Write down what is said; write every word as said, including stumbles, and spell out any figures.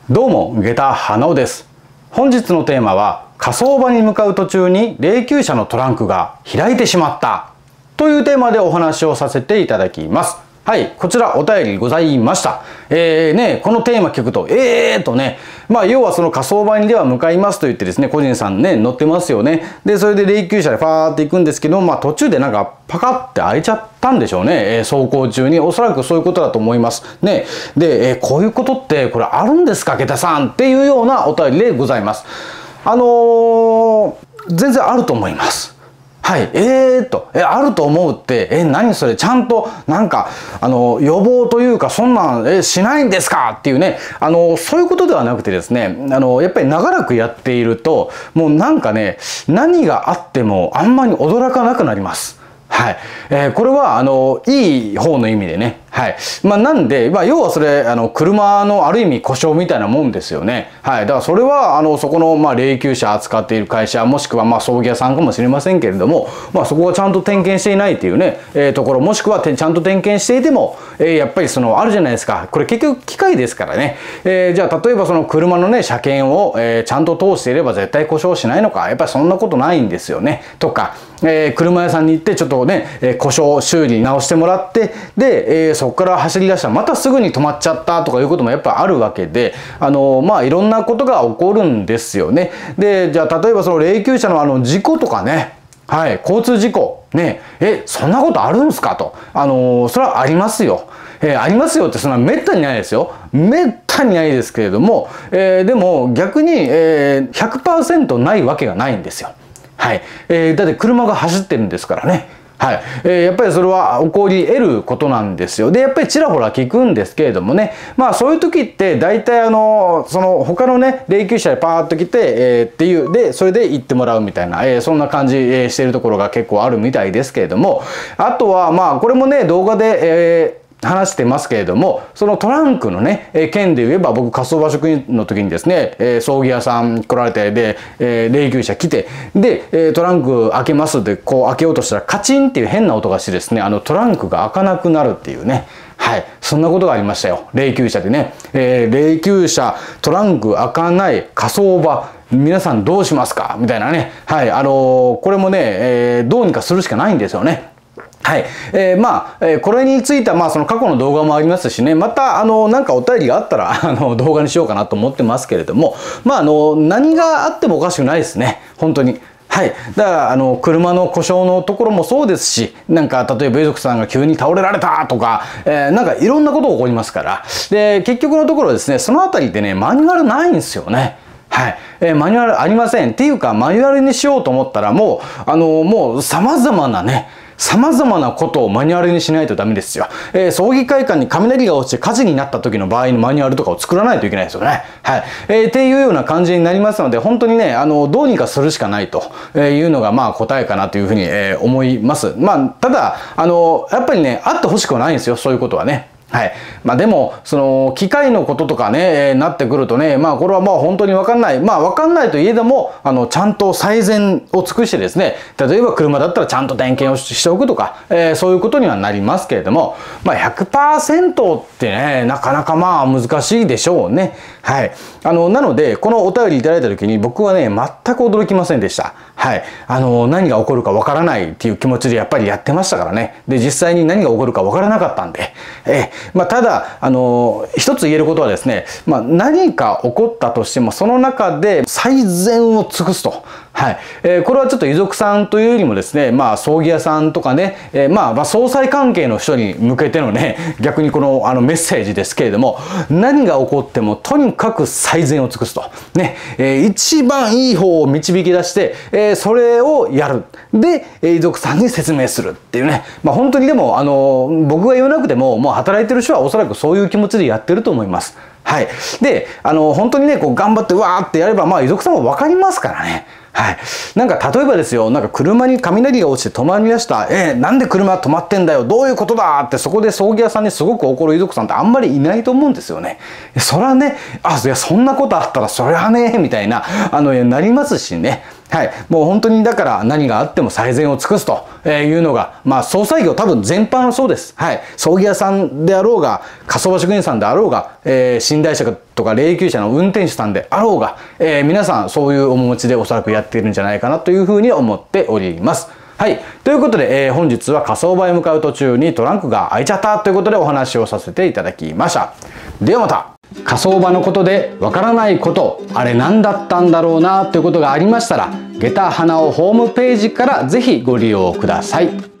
どうも、下駄花尾です。本日のテーマは、火葬場に向かう途中に霊柩車のトランクが開いてしまったというテーマでお話をさせていただきます。はい、こちらお便りございました。えーね、このテーマ聞くと、えーとね、まあ要はその火葬場にでは向かいますと言ってですね、個人さんね、乗ってますよね。で、それで霊柩車でファーって行くんですけど、まあ途中でなんかパカって開いちゃったんでしょうね。えー、走行中に。おそらくそういうことだと思います。ね。で、えー、こういうことってこれあるんですか、下駄さんっていうようなお便りでございます。あのー、全然あると思います。はい。えーと、え、あると思うって、え、何それ、ちゃんと、なんか、あの、予防というか、そんなん、え、しないんですかっていうね、あの、そういうことではなくてですね、あの、やっぱり長らくやっていると、もうなんかね、何があっても、あんまり驚かなくなります。はい。えー、これは、あの、いい方の意味でね。はい。まあ、なんで、まあ、要はそれ、あの、車のある意味故障みたいなもんですよね。はい。だからそれは、あの、そこの、まあ、霊柩車扱っている会社、もしくは、まあ、葬儀屋さんかもしれませんけれども、まあ、そこがちゃんと点検していないっていうね、えー、ところ、もしくは、ちゃんと点検していても、えー、やっぱりその、あるじゃないですか。これ結局機械ですからね。えー、じゃあ、例えばその車のね、車検を、えー、ちゃんと通していれば絶対故障しないのか。やっぱりそんなことないんですよね。とか、えー、車屋さんに行って、ちょっとね、えー、故障修理直してもらって、で、えー、そこから走り出したらまたすぐに止まっちゃったとかいうこともやっぱあるわけで、あのまあいろんなことが起こるんですよね。で、じゃあ例えばその霊柩車のあの事故とかね、はい、交通事故ね、え、そんなことあるんですかと、あのそれはありますよ。えー、ありますよってそんなめったにないですよ。めったにないですけれども、えー、でも逆に、えー、ひゃくパーセント ないわけがないんですよ。はい、えー、だって車が走ってるんですからね。はい。えー、やっぱりそれは起こり得ることなんですよ。で、やっぱりちらほら聞くんですけれどもね。まあそういう時って大体あの、その他のね、霊柩車でパーッと来て、えー、っていう、で、それで行ってもらうみたいな、えー、そんな感じ、えー、してるところが結構あるみたいですけれども、あとはまあこれもね、動画で、えー話してますけれども、そのトランクのね、えー、件で言えば僕火葬場職員の時にですね、えー、葬儀屋さん来られて、で、えー、霊柩車来て、で、えー、トランク開けますってこう開けようとしたらカチンっていう変な音がしてですね、あのトランクが開かなくなるっていうね、はい、そんなことがありましたよ。霊柩車でね、えー、霊柩車トランク開かない火葬場皆さんどうしますかみたいなね、はい、あのー、これもね、えー、どうにかするしかないんですよね。はい。えー、まあ、えー、これについては、まあ、その過去の動画もありますしね、また、あの、なんかお便りがあったら、あの、動画にしようかなと思ってますけれども、まあ、あの、何があってもおかしくないですね。本当に。はい。だから、あの、車の故障のところもそうですし、なんか、例えば遺族さんが急に倒れられたとか、えー、なんかいろんなことが起こりますから。で、結局のところですね、そのあたりでね、マニュアルないんですよね。はい。えー、マニュアルありません。っていうか、マニュアルにしようと思ったら、もう、あの、もう様々なね、様々なことをマニュアルにしないとダメですよ。えー、葬儀会館に雷が落ちて火事になった時の場合のマニュアルとかを作らないといけないですよね。はい。えー、っていうような感じになりますので、本当にね、あの、どうにかするしかないというのが、まあ答えかなというふうに、えー、思います。まあ、ただ、あの、やっぱりね、あってほしくはないんですよ。そういうことはね。はい。まあでも、その、機械のこととかね、えー、なってくるとね、まあこれはまあ本当にわかんない。まあわかんないといえども、あの、ちゃんと最善を尽くしてですね、例えば車だったらちゃんと点検をしておくとか、えー、そういうことにはなりますけれども、まあ ひゃくパーセント ってね、なかなかまあ難しいでしょうね。はい。あの、なので、このお便りいただいた時に僕はね、全く驚きませんでした。はい。あの、何が起こるかわからないっていう気持ちでやっぱりやってましたからね。で、実際に何が起こるかわからなかったんで、えーまあ、ただ、あの、一つ言えることはですね、まあ、何か起こったとしても、その中で最善を尽くすと。はい。えー、これはちょっと遺族さんというよりもですね、まあ、葬儀屋さんとかね、えー、まあ、まあ、葬祭関係の人に向けてのね、逆にこの、あの、メッセージですけれども、何が起こっても、とにかく最善を尽くすと。ね、えー、一番いい方を導き出して、えー、それをやる。で、遺族さんに説明するっていうね。まあ、本当にでも、あの、僕が言わなくても、もう働いてる人はおそらくそういう気持ちでやってると思います。はい。で、あの、本当にね、こう頑張ってわーってやれば、まあ、遺族さんもわかりますからね。はい。なんか、例えばですよ、なんか車に雷が落ちて止まり出した。えー、なんで車止まってんだよ。どういうことだって、そこで葬儀屋さんにすごく怒る遺族さんってあんまりいないと思うんですよね。そらね、あ、いや、そんなことあったら、そりゃね、みたいな、あの、なりますしね。 はい、もう本当にだから何があっても最善を尽くすというのが、まあ、葬祭業多分全般そうです。はい、葬儀屋さんであろうが火葬場職員さんであろうが、えー、寝台車とか霊柩車の運転手さんであろうが、えー、皆さんそういう面持ちでおそらくやっているんじゃないかなというふうに思っております。はい。ということで、えー、本日は火葬場へ向かう途中にトランクが開いちゃったということでお話をさせていただきました。ではまた。火葬場のことでわからないこと、あれ何だったんだろうなということがありましたら、下駄花尾ホームページからぜひご利用ください。